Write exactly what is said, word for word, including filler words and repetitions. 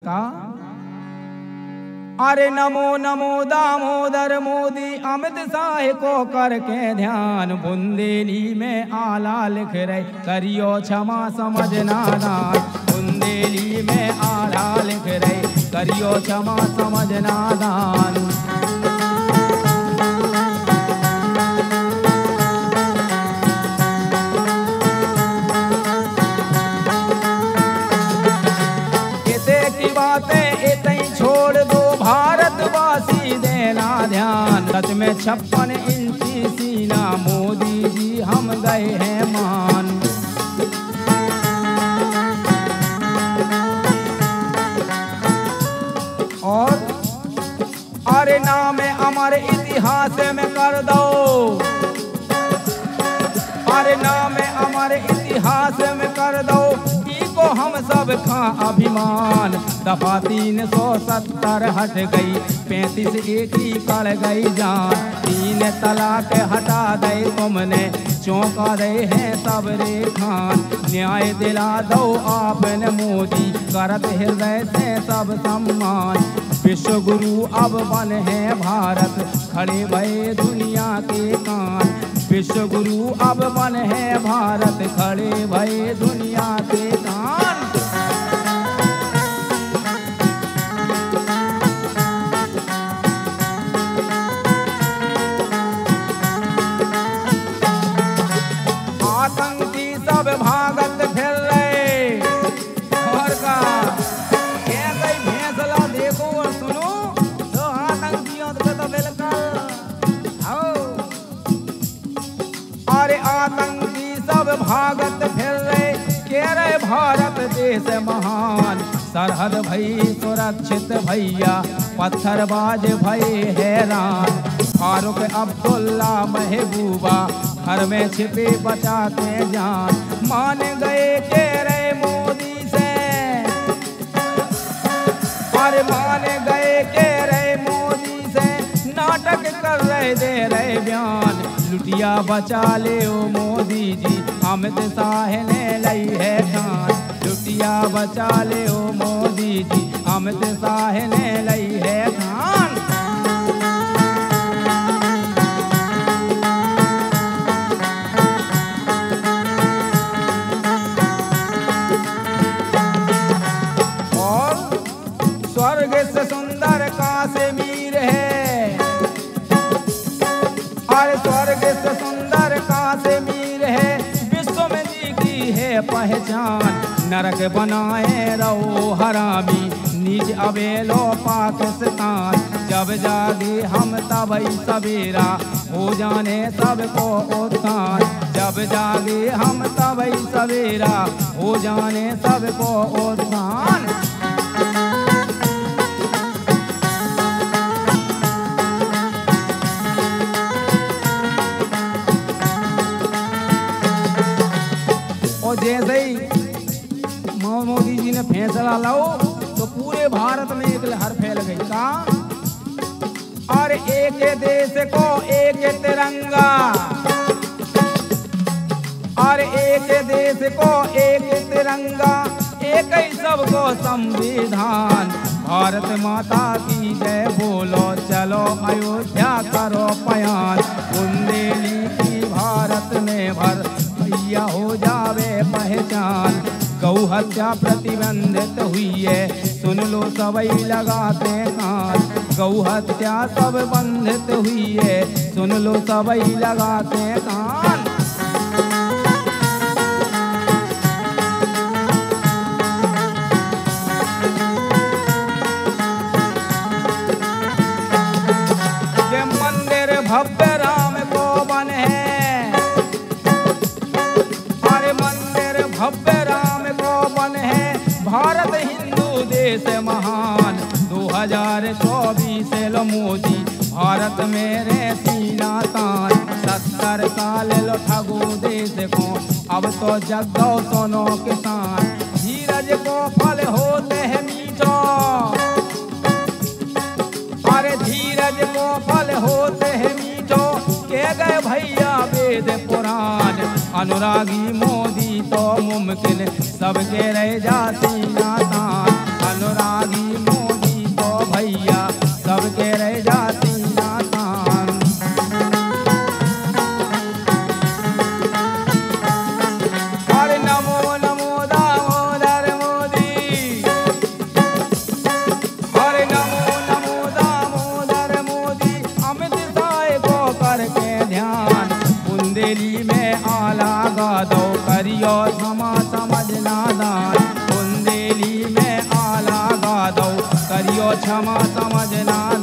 का अरे नमो नमो दामोदर मोदी अमित शाह को करके ध्यान बुंदेली में आला लिख रहे करियो क्षमा समझना दान बुंदेली में आला लिख रहे करियो क्षमा समझना दान। छोड़ दो भारतवासी देना ध्यान सच में छप्पन इंची सीना मोदी जी हम गए हैं मान। और अरे नाम अमर इतिहास में कर दो अरे नाम अमर इतिहास में कर दो को हम सब खा अभिमान। दफा तीन सौ सत्तर हट गई पैंतीस एक ही कड़ गई जान। तीन तलाक हटा दे तुमने चौंका रहे हैं सब रे खान। न्याय दिला दो आपने मोदी करत हृदय से सब सम्मान। विश्व गुरु अब बन है भारत खड़े भये दुनिया के कान। विश्व गुरु अब बन है भारत खड़े भये दुनिया के कान। आतंकी सब भागत फिर रहे और का ये कई फैसला देखो और सुनो तो आतंकियों को तो बिल्कुल आओ। अरे आतंकी सब भागत फिर रहे कह रहे भारत देश महान। सरहद भई सुरक्षित भैया पत्थरबाज भये हैरान। फारूक अब्दुल्ला महबूबा घर में छिपे बचा के जान। मान गए कह रहे मोदी से अरे मान गए कह रहे मोदी से नाटक कर रहे दे रहे बयान। लुटिया बचा ले ओ मोदी जी अमित शाह ने लई है ठान। लुटिया बचा ले ओ मोदी जी अमित शाह ने लई है ठान। स्वर्ग से सुंदर काश्मीर है और स्वर्ग से सुंदर काश्मीर है। विश्व में जी की है पहचान। नरक बनाए रहो हरामी नीच अवेलो पाकिस्तान। जब जागे हम तभी सवेरा हो जाने सबको उत्थान। जब जागे हम तभी सवेरा हो जाने सबको उत्थान। और जैसे ही मोदी जी ने फैसला लाओ तो पूरे भारत में एक लहर फैल गई का और एक देश को एक तिरंगा और एक देश को एक तिरंगा एक ही सबको संविधान। भारत माता की जय बोलो चलो अयोध्या करो पयान। बुंदेली की भारत में भर भैया हो जावे पहचान। गौ हत्या प्रतिबंधित हुई है सुन लो सबई लगाते कान। गौ हत्या सब बंधित हुई है सुन लो सबई लगाते कान। ये मंदिर भव्य राम को बन है अरे मंदिर भव्य राम को बन है। भारत हिंदू देश महान। दो हजार चौबीस लो मोदी भारत मेरे सीना तान। सत्तर साल लो ठगो देश को अब तो जगो सोनो किसान। धीरज को फल होते हैं मीठो अरे धीरज को फल होते हैं मीठो के गए भैया वेद पुराण। अनुरागी मोदी तो मुमकिन सबके रह जाती नातान। अनुरागी करियो क्षमा समझना दान, बुंदेली में आला गा दो, करियो क्षमा समझना